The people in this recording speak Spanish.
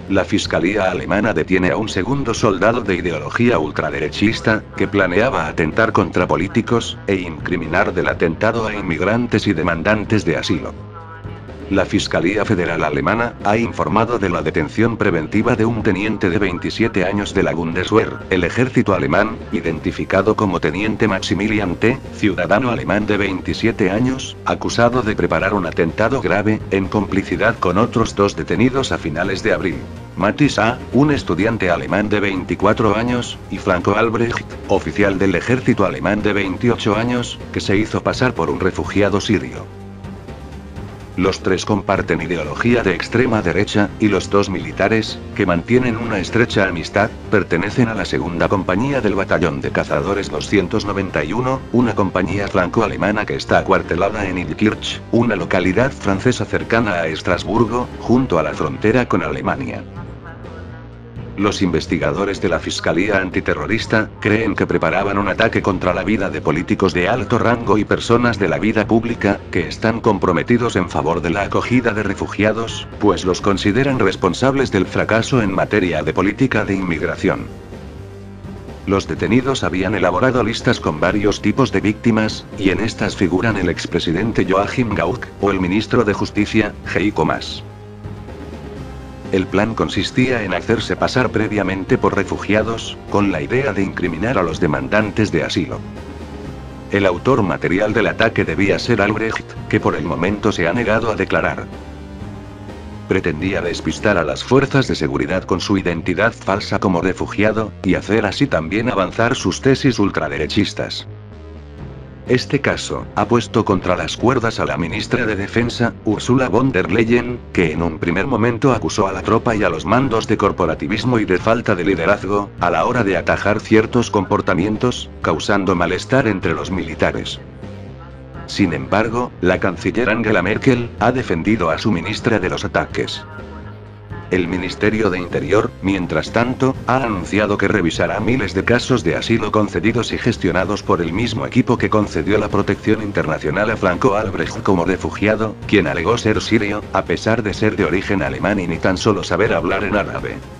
La fiscalía alemana detiene a un segundo soldado de ideología ultraderechista, que planeaba atentar contra políticos, e incriminar del atentado a inmigrantes y demandantes de asilo. La Fiscalía Federal Alemana ha informado de la detención preventiva de un teniente de 27 años de la Bundeswehr, el ejército alemán, identificado como teniente Maximilian T., ciudadano alemán de 27 años, acusado de preparar un atentado grave, en complicidad con otros 2 detenidos a finales de abril. Mathis A., un estudiante alemán de 24 años, y Franco Albrecht, oficial del ejército alemán de 28 años, que se hizo pasar por un refugiado sirio. Los 3 comparten ideología de extrema derecha, y los 2 militares, que mantienen una estrecha amistad, pertenecen a la segunda compañía del batallón de cazadores 291, una compañía franco-alemana que está acuartelada en Illkirch, una localidad francesa cercana a Estrasburgo, junto a la frontera con Alemania. Los investigadores de la Fiscalía Antiterrorista creen que preparaban un ataque contra la vida de políticos de alto rango y personas de la vida pública, que están comprometidos en favor de la acogida de refugiados, pues los consideran responsables del fracaso en materia de política de inmigración. Los detenidos habían elaborado listas con varios tipos de víctimas, y en estas figuran el expresidente Joachim Gauck, o el ministro de Justicia, Heiko Maas. El plan consistía en hacerse pasar previamente por refugiados, con la idea de incriminar a los demandantes de asilo. El autor material del ataque debía ser Albrecht, que por el momento se ha negado a declarar. Pretendía despistar a las fuerzas de seguridad con su identidad falsa como refugiado, y hacer así también avanzar sus tesis ultraderechistas. Este caso ha puesto contra las cuerdas a la ministra de Defensa, Ursula von der Leyen, que en un primer momento acusó a la tropa y a los mandos de corporativismo y de falta de liderazgo, a la hora de atajar ciertos comportamientos, causando malestar entre los militares. Sin embargo, la canciller Angela Merkel ha defendido a su ministra de los ataques. El Ministerio de Interior, mientras tanto, ha anunciado que revisará miles de casos de asilo concedidos y gestionados por el mismo equipo que concedió la protección internacional a Franco Albrecht como refugiado, quien alegó ser sirio, a pesar de ser de origen alemán y ni tan solo saber hablar en árabe.